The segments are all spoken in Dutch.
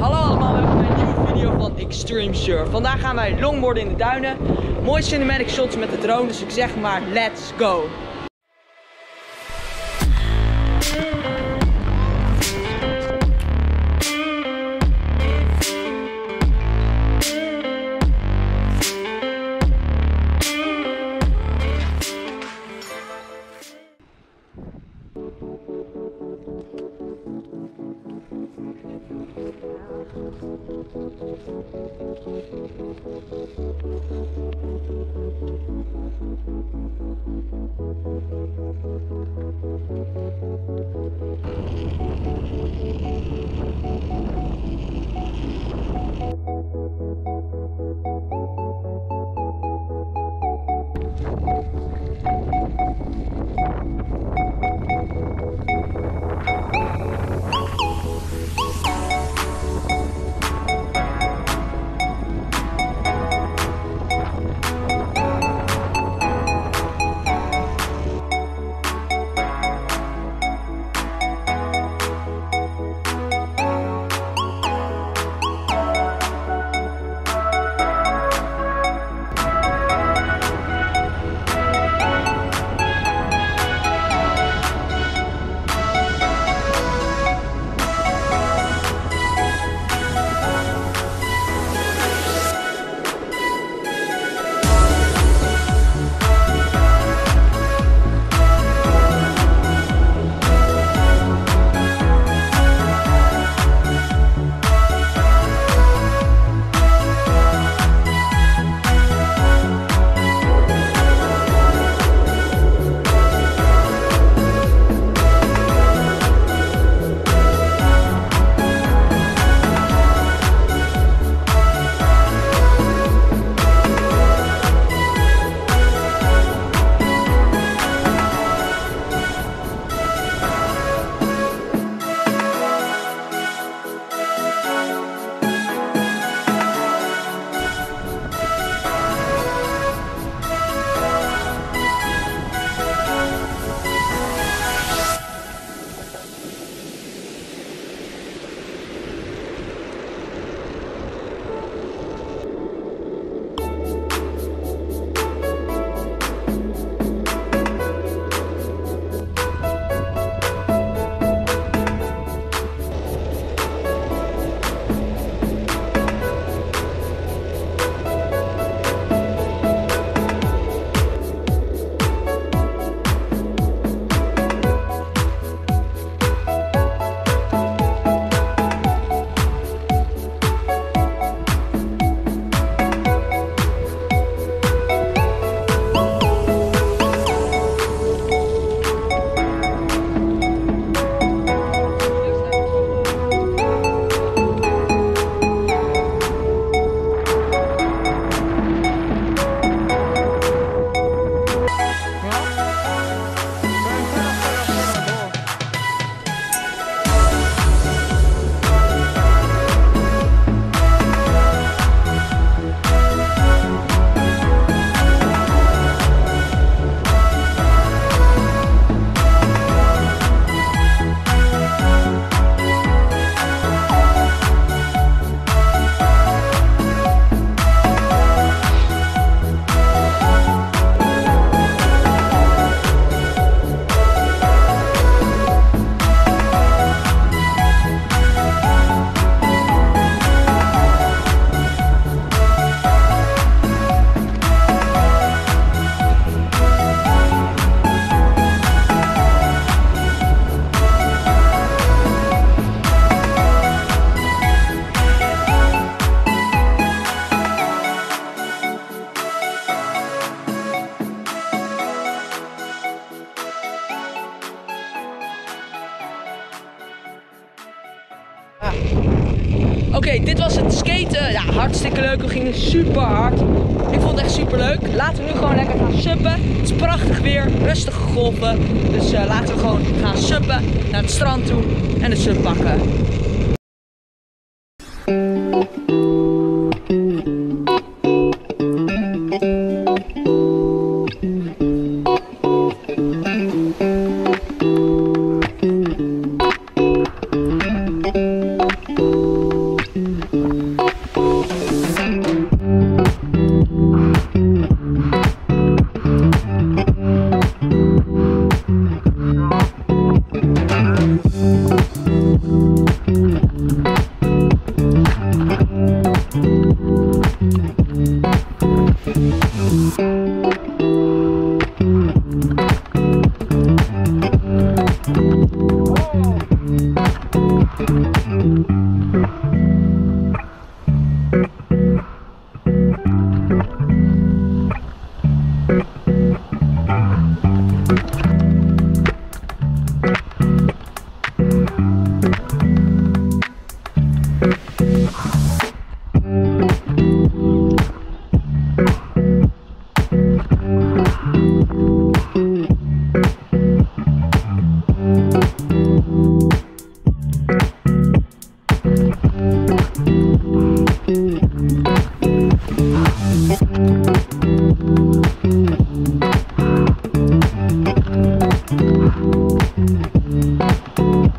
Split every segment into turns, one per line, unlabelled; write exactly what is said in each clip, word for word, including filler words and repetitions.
Hallo allemaal, welkom bij een nieuwe video van Extreme Surf. Vandaag gaan wij longboarden in de duinen. Mooie cinematic shots met de drone, dus ik zeg maar let's go! Oké, okay, dit was het skaten. Ja, hartstikke leuk. We gingen super hard. Ik vond het echt super leuk. Laten we nu gewoon lekker gaan suppen. Het is prachtig weer, rustige golven. Dus uh, laten we gewoon gaan suppen naar het strand toe en de sub pakken.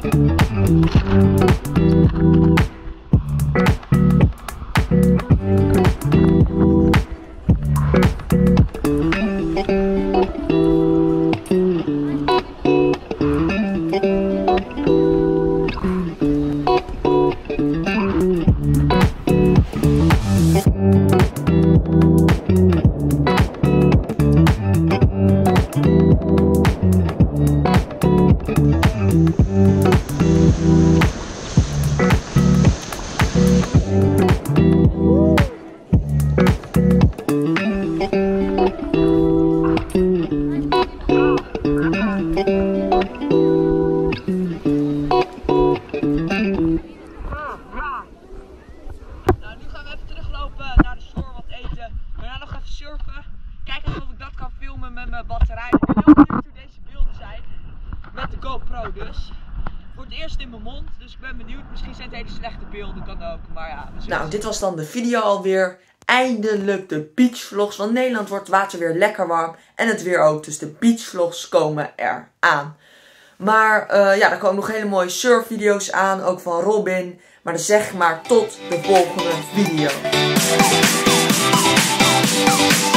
Kijken of ik dat kan filmen met mijn batterij. Ik ben heel benieuwd hoe deze beelden zijn. Met de GoPro dus. Voor het eerst in mijn mond, dus ik ben benieuwd. Misschien zijn het hele slechte beelden, kan ook. Maar ja, nou, dit was dan de video alweer. Eindelijk de beachvlogs. Want Nederland wordt het water weer lekker warm. En het weer ook. Dus de beachvlogs komen eraan. Maar uh, ja, er komen nog hele mooie surfvideo's aan. Ook van Robin. Maar dan zeg ik maar tot de volgende video.